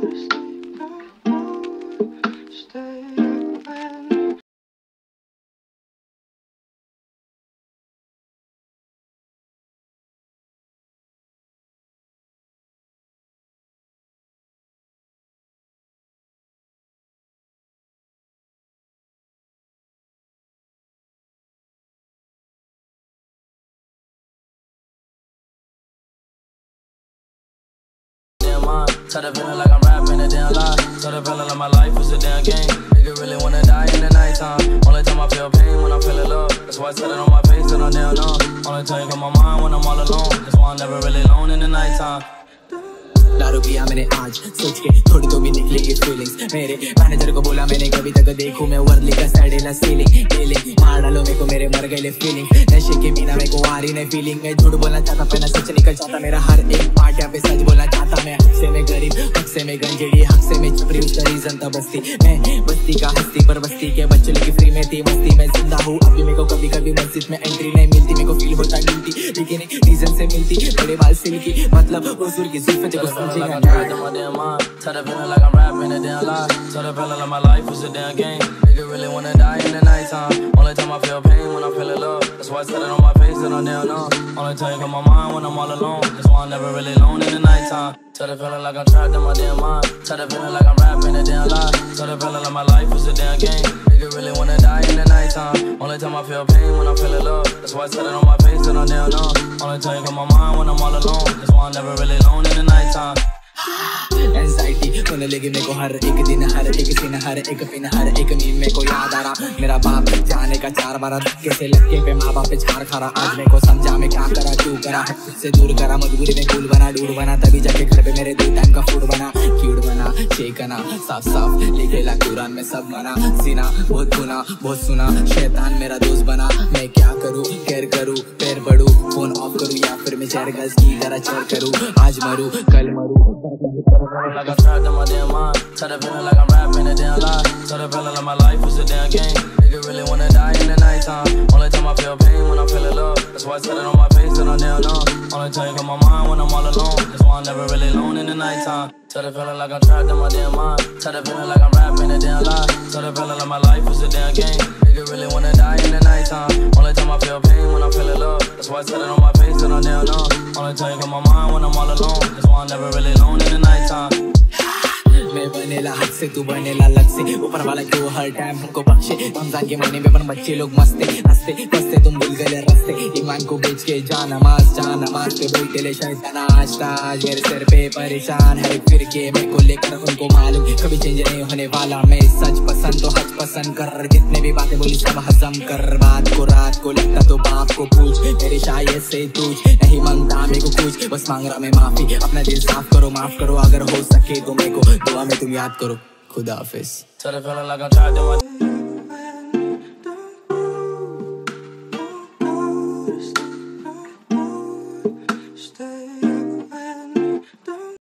Tell the feeling like I'm rapping a damn lie. Tell the feeling like my life is a damn game. Nigga really wanna die in the nighttime. Only time I feel pain when I'm feeling love. That's why I said it on my face and I'm damn numb. Only time you come my mind when I'm all alone. That's why I'm never really alone in the nighttime. दारू पिया मैंने आज सोच के थोड़ी तो भी निकलेगी फीलिंग्स मेरे मैनेजर को बोला मैंने कभी तक देखूं मैं वर्ली का सैडेला सीलिंग फीलिंग मार डालो मेरे को मेरे मर गए फीलिंग नशे के बिना मेरे को आ रही नहीं फीलिंग मैं झूठ बोलना चाहता पहना सच निकल जाता मेरा हर एक पार्ट यहाँ पे सच बोलना चाहता मैं हक से मैं गरीब हक से मैं गंजेड़ी हक से मैं छपरी उसका रीजन था बस्ती मैं बस्ती का हस्ती पर बस्ती के बच्चे की फ्री में थी मस्ती मैं जिंदा हूँ अभी मेरे को कभी कभी मस्जिद में एंट्री नहीं मिलती मेरे को फील होता गिल्टी लेकिन रीजन से मिलती बड़े बाल सिल्की मतलब हुजूर की जुल्फे देखो Like I'm trapped in my damn mind. Tell the feeling like I'm rapping a damn lie. Tell the feeling like my life is a damn game. Nigga really wanna die in the nighttime. Only time I feel pain when I'm feeling love. That's why I said it on my face and I'm damn numb. Only time you come my mind when I'm all alone. That's why I'm never really alone in the nighttime. Tell the feeling like I'm trapped in my damn mind. Tell the feeling like I'm rapping a damn lie. Tell the feeling like my life is a damn game. Nigga really wanna die in the nighttime. Only time I feel pain when I'm feeling love. That's why I said it on my face and I'm damn numb. Only time you come my mind when I'm all alone. That's why I'm never really alone in the nighttime. Anxiety होने लगी मेरे को हर एक दिन हर एक scene हर एक pin हर एक meme मेरे को याद आ रहा मेरा बाप जाने का 4 बार कैसे लटके पे माँ बाप पे झाड़ खा रहा आज मेरे को समझा मैं क्या करा क्यों करा से दूर करा मजबूरी में कूल बना डूड बना तभी जाके घर पे मेरे 2 टाइम का फूड बना क्यूट बना शेकना साफ साफ लिखेला कुरान में सब मना सीना बहुत गुना बहुत सुना शैतान मेरा दोस्त बना मैं क्या करूँ केयर करूँ पैर बढ़ू फोन ऑफ करूँ या फिर मैं 4 गज की तरह चढ़ करूँ आज मरूँ कल मरूँ Like I'm trapped in my damn mind. Tell the feeling like I'm rapping a damn lie. Tell the feeling like my life is a damn game. Nigga really wanna die in the nighttime. Only time I feel pain when I'm feeling love. That's why I said it on my face and I'm damn numb. Only time you come my mind when I'm all alone. That's why I'm never really alone in the nighttime. Tell the feeling like I'm trapped in my damn mind. Tell the feeling like I'm rapping a damn lie. Tell the feeling like my life is a damn game. Nigga really wanna die in the nighttime. Only time I feel pain when I'm feeling love. That's why I said it on my face and I'm damn numb. Only time you come my mind when I'm all alone. That's why I'm never really alone in the nighttime. मैं बनेला हद से तू बनेला लग से ऊपर वाला क्यों हर टाइम हमको बख्शे रमजान के महीने में पर बच्चे लोग मस्ते हंसते बसते तुम भूल गए रास्ते ईमान को बेच के जा नमाज पे बैठे ले शैतान आज ताज मेरे सिर पे परेशान है फिर के मेरे को लेकर उनको मालूम कभी चेंज नहीं होने वाला मैं सच पसंद तो हज पसंद कर जितने भी बातें बोली सब हजम कर बात को रात को लगता तो बाप को पूछ मेरे शायद से तुझ नहीं मांगता मेरे को कुछ बस मांग रहा मैं माफी अपना दिल साफ करो माफ करो अगर हो सके तो मेरे को दुआ में तुम याद करो खुदा हाफिज Tell the feeling like I'm trapped in my